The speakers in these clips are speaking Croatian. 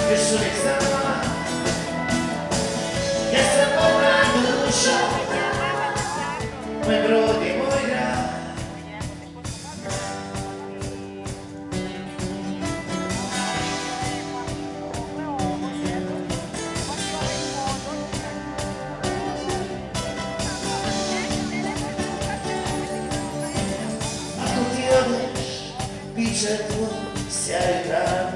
još uvijek sama. Ja sam moja duša, moj brod je moj grad. Ako ti odeš, bit će tvoj sjaj dan.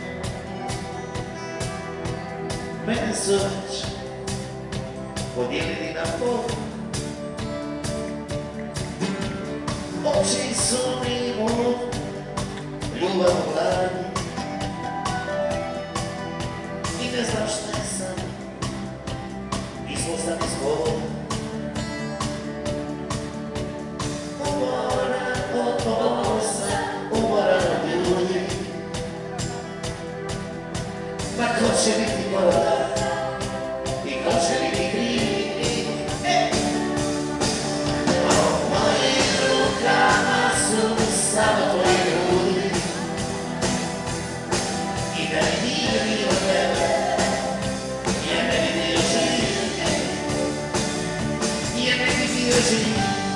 Mene su već podijelili na pol. Oči su mi moj, ljubav u glavi. I ne znam šta je sam, ispod sam iz kola. Umoran od ponosa, umoran od ljudi. Ma ko će biti bolja i ko će biti kriv? A u mojim rukama su samo tvoji grudi. I da mi nije bilo tebe, je meni bio živ. Je meni bio živ.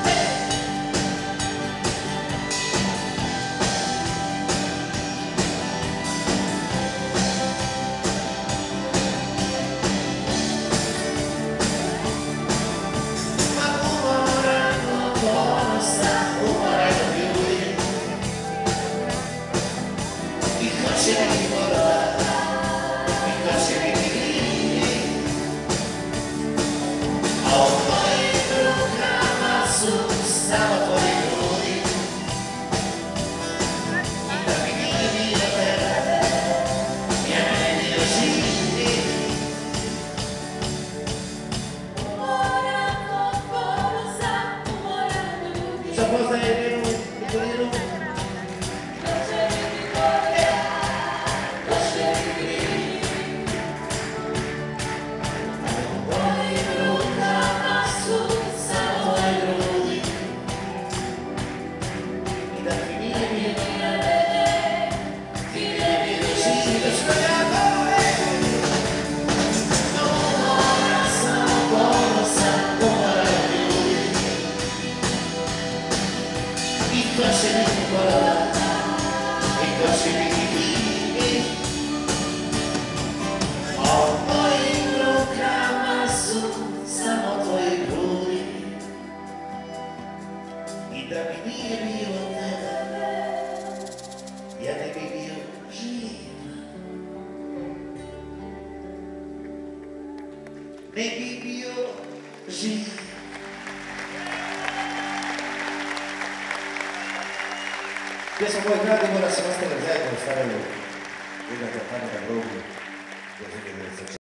Da mi nije bilo tebe, ja ne bi bio živ. Ne bi bio živ. Gdje smo moj grad i mora se nastaviti zajedno u Starajevu. Jednako Hanina Brogu.